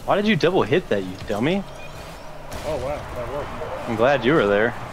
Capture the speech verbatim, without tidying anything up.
Why did you double hit that, you dummy? Oh wow, that worked. I'm glad you were there.